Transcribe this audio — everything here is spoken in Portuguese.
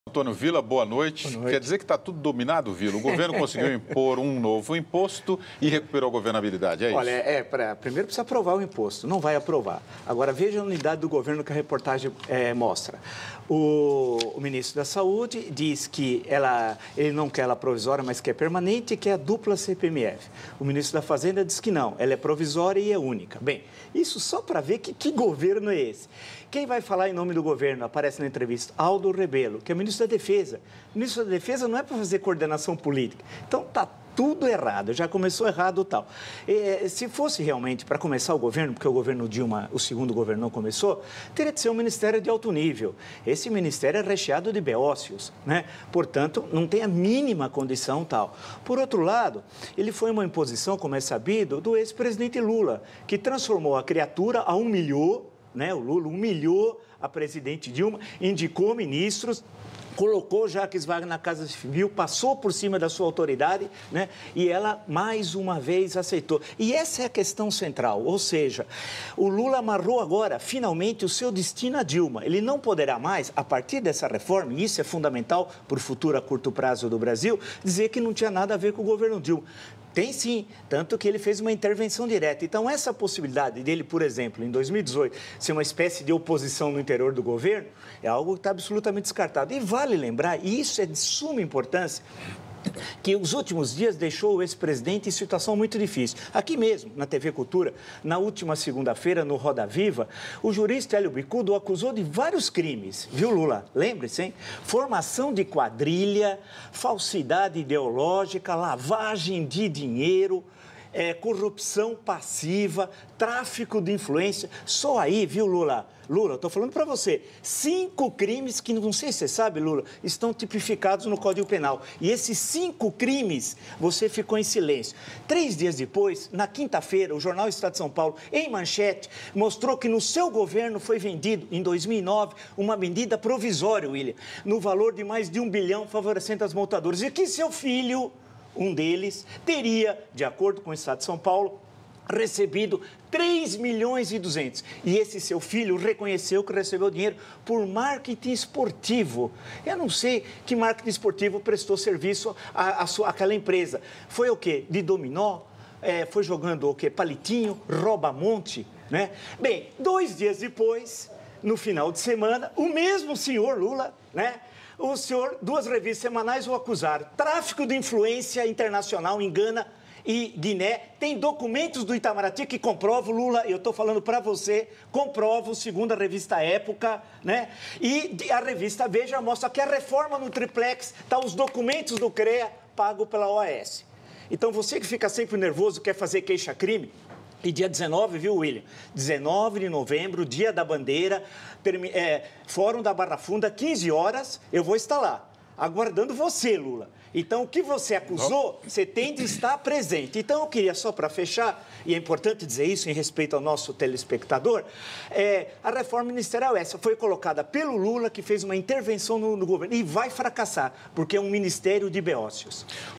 Antônio Vila, boa noite. Quer dizer que está tudo dominado, Vila? O governo conseguiu impor um novo imposto e recuperou a governabilidade, é isso? Olha, primeiro precisa aprovar o imposto, não vai aprovar. Agora, veja a unidade do governo que a reportagem mostra. O ministro da Saúde diz que ele não quer ela provisória, mas quer permanente e quer a dupla CPMF. O ministro da Fazenda diz que não, ela é provisória e é única. Bem, isso só para ver que governo é esse. Quem vai falar em nome do governo, aparece na entrevista, Aldo Rebelo, que é o ministro da Defesa. O ministro da Defesa não é para fazer coordenação política. Então, está tudo errado, já começou errado tal. Se fosse realmente para começar o governo, porque o governo Dilma, o segundo governo não começou, teria de ser um ministério de alto nível. Esse ministério é recheado de beócios, né? Portanto, não tem a mínima condição tal. Por outro lado, ele foi uma imposição, como é sabido, do ex-presidente Lula, que transformou a criatura, a humilhou, né? O Lula humilhou a presidente Dilma, indicou ministros, colocou Jacques Wagner na Casa Civil, passou por cima da sua autoridade, né? E ela, mais uma vez, aceitou. E essa é a questão central, ou seja, o Lula amarrou agora, finalmente, o seu destino a Dilma. Ele não poderá mais, a partir dessa reforma, e isso é fundamental para o futuro a curto prazo do Brasil, dizer que não tinha nada a ver com o governo Dilma. Tem sim, tanto que ele fez uma intervenção direta. Então, essa possibilidade dele, por exemplo, em 2018, ser uma espécie de oposição no interior do governo, é algo que está absolutamente descartado. E vale lembrar, e isso é de suma importância, que os últimos dias deixou o ex-presidente em situação muito difícil. Aqui mesmo, na TV Cultura, na última segunda-feira, no Roda Viva, o jurista Hélio Bicudo o acusou de vários crimes, viu, Lula? Lembre-se, hein? Formação de quadrilha, falsidade ideológica, lavagem de dinheiro, corrupção passiva, tráfico de influência. Só aí, viu, Lula? Lula, eu estou falando para você, 5 crimes que, não sei se você sabe, Lula, estão tipificados no Código Penal. E esses 5 crimes, você ficou em silêncio. 3 dias depois, na quinta-feira, o jornal Estado de São Paulo, em manchete, mostrou que no seu governo foi vendido, em 2009, uma medida provisória, William, no valor de mais de 1 bilhão, favorecendo as montadoras. E que seu filho, um deles, teria, de acordo com o Estado de São Paulo, recebido 3 milhões e 200. E esse seu filho reconheceu que recebeu dinheiro por marketing esportivo. Eu não sei que marketing esportivo prestou serviço àquela empresa. Foi o quê? De dominó? Foi jogando o quê? Palitinho? Rouba-monte? Né? Bem, 2 dias depois, no final de semana, o mesmo senhor Lula, né? O senhor, 2 revistas semanais o acusaram. Tráfico de influência internacional em Gana e Guiné. Tem documentos do Itamaraty que comprovam, Lula, eu estou falando para você, comprovam, segundo a revista Época, né? E a revista Veja mostra que a reforma no triplex, tá os documentos do CREA pago pela OAS. Então, você que fica sempre nervoso, quer fazer queixa-crime, e dia 19, viu, William? 19 de novembro, dia da bandeira, Fórum da Barra Funda, 15 horas, eu vou estar lá, aguardando você, Lula. Então, o que você acusou, você tem de estar presente. Então, eu queria só para fechar, e é importante dizer isso em respeito ao nosso telespectador, a reforma ministerial essa foi colocada pelo Lula, que fez uma intervenção no governo, e vai fracassar, porque é um ministério de beócios.